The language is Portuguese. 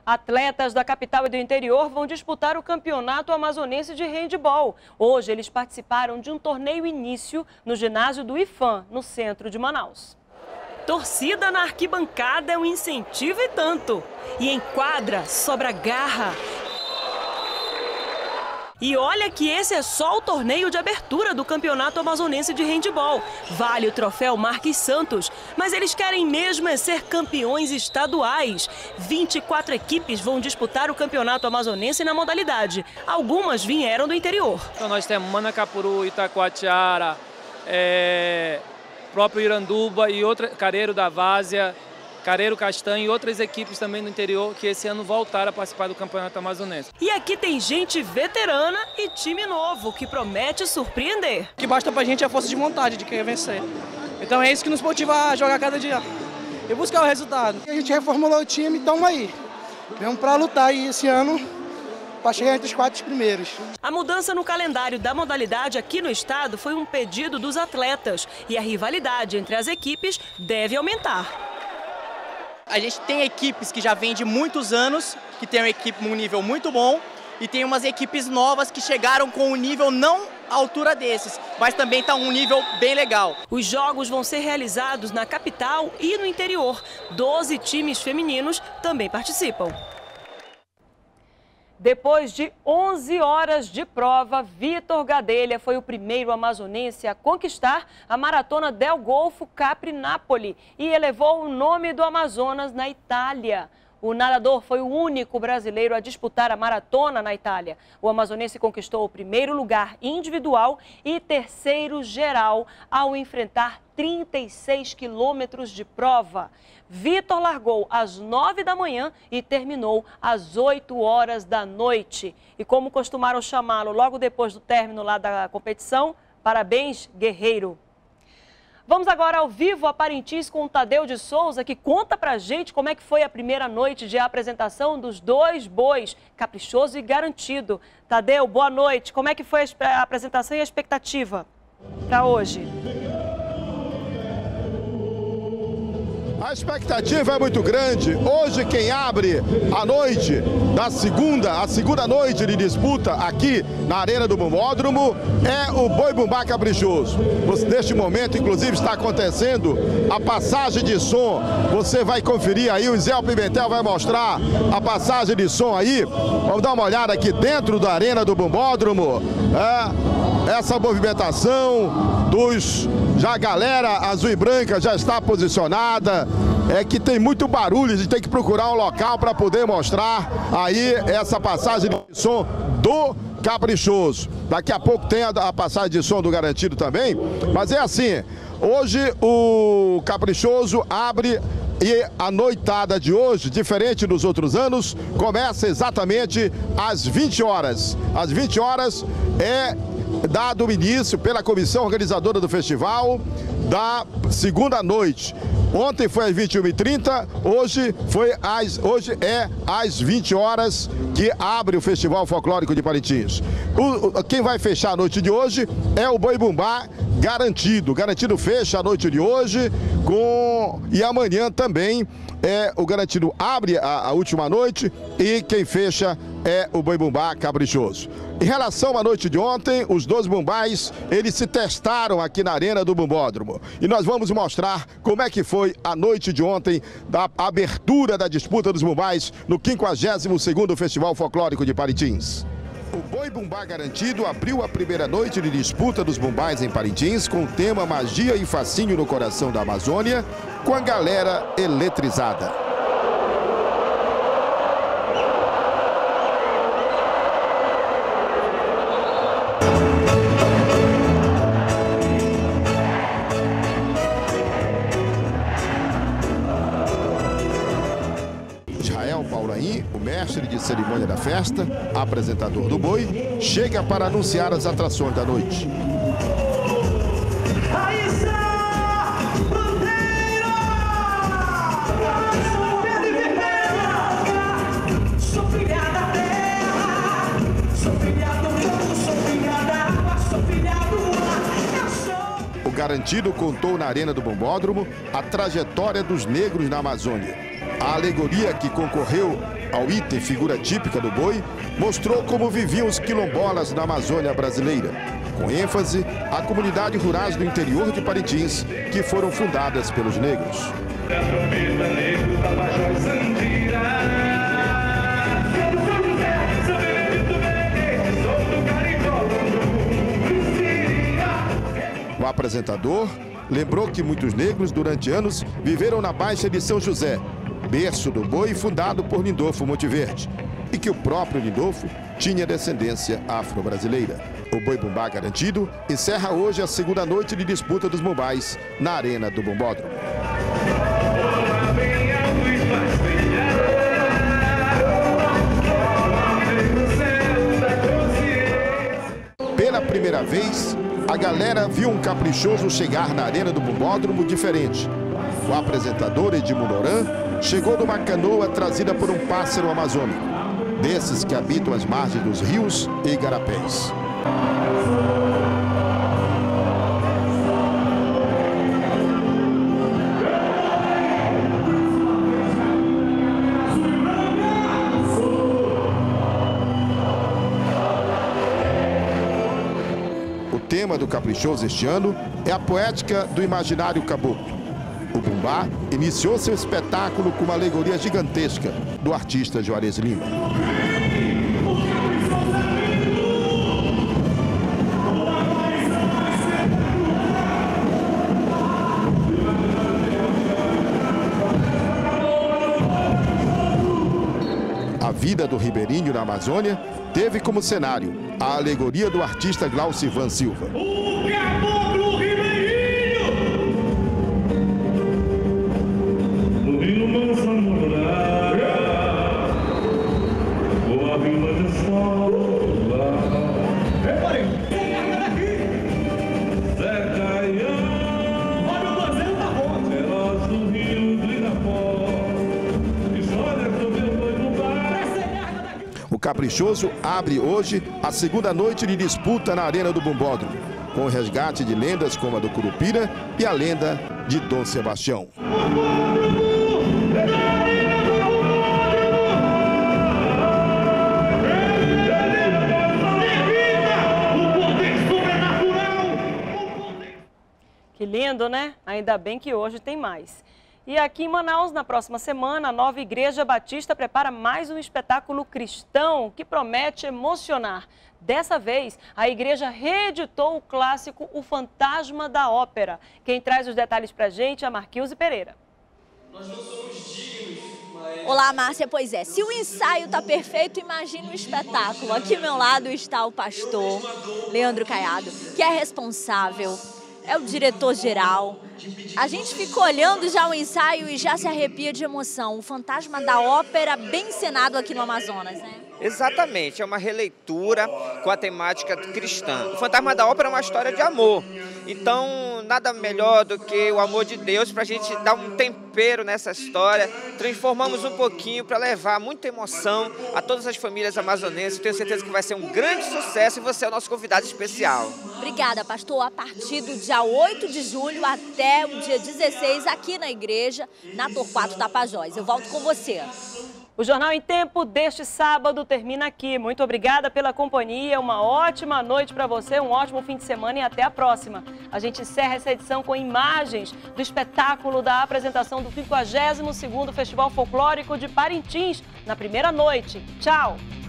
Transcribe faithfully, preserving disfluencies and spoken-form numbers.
Atletas da capital e do interior vão disputar o Campeonato Amazonense de Handebol. Hoje eles participaram de um torneio início no ginásio do IFAM, no centro de Manaus. Torcida na arquibancada é um incentivo e tanto. E em quadra sobra garra. E olha que esse é só o torneio de abertura do Campeonato Amazonense de Handebol. Vale o troféu Marques Santos, mas eles querem mesmo é ser campeões estaduais. vinte e quatro equipes vão disputar o Campeonato Amazonense na modalidade. Algumas vieram do interior. Então nós temos Manacapuru, Itacoatiara, é, próprio Iranduba e outra, Careiro da Várzea, Careiro Castanho e outras equipes também do interior que esse ano voltaram a participar do Campeonato Amazonense. E aqui tem gente veterana e time novo que promete surpreender. O que basta pra gente é a força de vontade de querer vencer. Então é isso que nos motiva a jogar cada dia e buscar o resultado. A gente reformulou o time, então aí, vamos pra lutar aí esse ano para chegar entre os quatro primeiros. A mudança no calendário da modalidade aqui no estado foi um pedido dos atletas e a rivalidade entre as equipes deve aumentar. A gente tem equipes que já vêm de muitos anos, que tem uma equipe num nível muito bom, e tem umas equipes novas que chegaram com um nível não à altura desses, mas também está um nível bem legal. Os jogos vão ser realizados na capital e no interior. doze times femininos também participam. Depois de onze horas de prova, Vitor Gadelha foi o primeiro amazonense a conquistar a maratona del Golfo Capri-Napoli e elevou o nome do Amazonas na Itália. O nadador foi o único brasileiro a disputar a maratona na Itália. O amazonense conquistou o primeiro lugar individual e terceiro geral ao enfrentar trinta e seis quilômetros de prova. Vitor largou às nove da manhã e terminou às oito horas da noite. E como costumaram chamá-lo logo depois do término lá da competição, parabéns, guerreiro. Vamos agora ao vivo a Parintins com o Tadeu de Souza, que conta pra gente como é que foi a primeira noite de apresentação dos dois bois, Caprichoso e Garantido. Tadeu, boa noite. Como é que foi a apresentação e a expectativa para hoje? A expectativa é muito grande. Hoje quem abre a noite da segunda, a segunda noite de disputa aqui na Arena do Bombódromo é o Boi Bumbá Caprichoso. Neste momento, inclusive, está acontecendo a passagem de som. Você vai conferir aí, o Zé Pimentel vai mostrar a passagem de som aí. Vamos dar uma olhada aqui dentro da Arena do Bombódromo. É, essa movimentação dos... Já a galera azul e branca já está posicionada. É que tem muito barulho, a gente tem que procurar um local para poder mostrar aí essa passagem de som do Caprichoso. Daqui a pouco tem a, a passagem de som do Garantido também, mas é assim, hoje o Caprichoso abre e a noitada de hoje, diferente dos outros anos, começa exatamente às vinte horas. Às vinte horas é dado o início pela comissão organizadora do festival da segunda noite. Ontem foi às vinte e uma e trinta, hoje, foi às, hoje é às vinte horas que abre o Festival Folclórico de Parintins. O, quem vai fechar a noite de hoje é o Boi Bumbá Garantido. Garantido fecha a noite de hoje com... e amanhã também é, o Garantido abre a, a última noite e quem fecha é o Boi Bumbá Caprichoso. Em relação à noite de ontem, os dois bumbais, eles se testaram aqui na Arena do Bombódromo. E nós vamos mostrar como é que foi a noite de ontem da abertura da disputa dos bumbais no quinquagésimo segundo Festival Folclórico de Parintins. O Boi Bumbá Garantido abriu a primeira noite de disputa dos bumbais em Parintins com o tema Magia e Fascínio no Coração da Amazônia, com a galera eletrizada. O mestre de cerimônia da festa, apresentador do boi, chega para anunciar as atrações da noite. Garantido contou na Arena do Bombódromo a trajetória dos negros na Amazônia. A alegoria que concorreu ao item figura típica do boi mostrou como viviam os quilombolas na Amazônia brasileira, com ênfase a comunidades rurais do interior de Parintins, que foram fundadas pelos negros. O apresentador lembrou que muitos negros, durante anos, viveram na Baixa de São José, berço do boi fundado por Lindolfo Monteverde, e que o próprio Lindolfo tinha descendência afro-brasileira. O Boi Bumbá Garantido encerra hoje a segunda noite de disputa dos Bumbás na Arena do Bumbódromo. Pela primeira vez, a galera viu um caprichoso chegar na Arena do Bumbódromo diferente. O apresentador Edmundo Oran chegou numa canoa trazida por um pássaro amazônico, desses que habitam as margens dos rios e igarapés. O tema do Caprichoso este ano é a poética do imaginário caboclo. O Bumbá iniciou seu espetáculo com uma alegoria gigantesca do artista Juarez Lima. A vida do ribeirinho na Amazônia teve como cenário a alegoria do artista Glaucivan Silva. O caboclo ribeirinho! No Rio Mansa Moraga, com a vila de escola. Reparem, Zé Caião, olha o banzeiro da ponte. Elas do Rio do Irapó, história sobre o boi bumbá. O Caprichoso abre hoje a segunda noite de disputa na Arena do Bumbódromo, com o resgate de lendas como a do Curupira e a lenda de Dom Sebastião. Que lindo, né? Ainda bem que hoje tem mais. E aqui em Manaus, na próxima semana, a Nova Igreja Batista prepara mais um espetáculo cristão que promete emocionar. Dessa vez, a igreja reeditou o clássico O Fantasma da Ópera. Quem traz os detalhes pra gente é a Marquilze Pereira. Nós não somos dignos, mas... Olá, Márcia. Pois é, se o ensaio tá perfeito, imagine o espetáculo. Aqui ao meu lado está o pastor Leandro Caiado, que é responsável, é o diretor-geral. A gente fica olhando já o ensaio e já se arrepia de emoção. O Fantasma da Ópera bem encenado aqui no Amazonas, né? Exatamente, é uma releitura com a temática cristã. O Fantasma da Ópera é uma história de amor. Então, nada melhor do que o amor de Deus para a gente dar um tempero nessa história. Transformamos um pouquinho para levar muita emoção a todas as famílias amazonenses. Tenho certeza que vai ser um grande sucesso e você é o nosso convidado especial. Obrigada, pastor. A partir do dia oito de julho até o dia dezesseis, aqui na igreja, na Torquato Tapajós. Eu volto com você. O Jornal em Tempo deste sábado termina aqui. Muito obrigada pela companhia, uma ótima noite para você, um ótimo fim de semana e até a próxima. A gente encerra essa edição com imagens do espetáculo da apresentação do quinquagésimo segundo Festival Folclórico de Parintins, na primeira noite. Tchau!